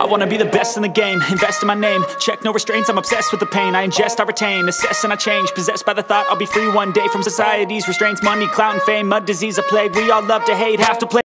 wanna be the best in the game, invest in my name, check no restraints, I'm obsessed with the pain. I ingest, I retain, assess and I change, possessed by the thought I'll be free one day from society's restraints. Money, clout and fame, mud, disease, a plague. We all love to hate, have to play